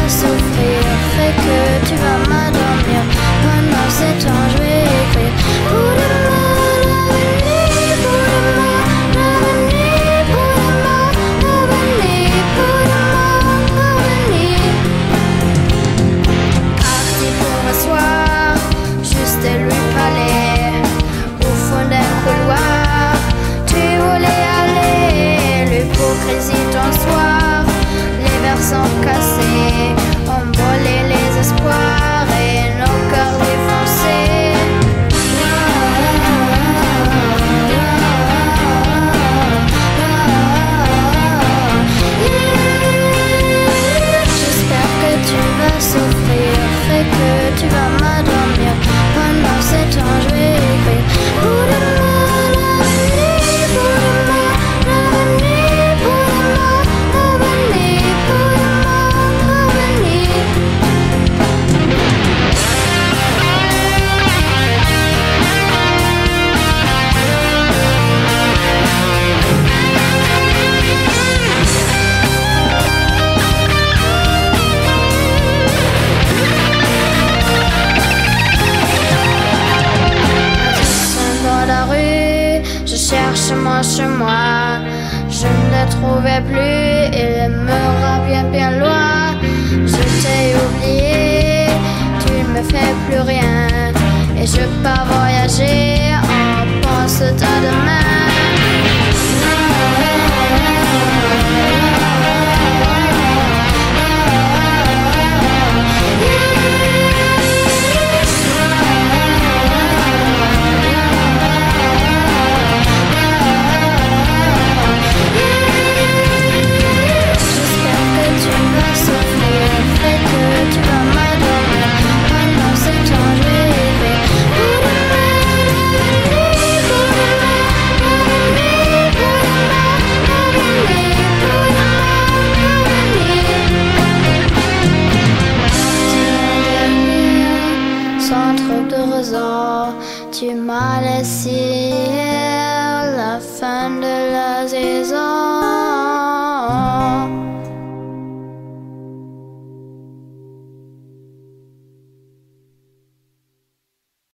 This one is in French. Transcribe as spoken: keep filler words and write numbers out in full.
vas souffrir fait que tu vas m'endormir. Pendant ces temps je vais écrire pour demain l'avenir, pour demain l'avenir, pour demain l'avenir, pour demain l'avenir. Parti pour m'asseoir, juste à lui parler, au fond d'un couloir, tu voulais aller, l'hypocrisie ton soir, les vers sont cassés, envolés les espoirs et nos cœurs défoncés. J'espère que tu vas souffrir, fait que tu vas m'endormir. Pendant ces temps je vais écrire pour demain l'avenir, pour demain l'avenir, pour demain l'avenir, pour demain l'avenir. Dans la rue, je cherche mon chemin. Je ne le trouvais plus, il me revient bien loin. Je t'ai oublié, tu ne me fais plus rien. Et je pars voyager en pensant à demain. J'espère que tu vas souffrir, fait que tu vas m'endormir. Pendant ce temps je vais écrire pour demain l'avenir, pour demain l'avenir, pour demain l'avenir, pour demain l'avenir. Sans trop de raison, tu m'as laissé.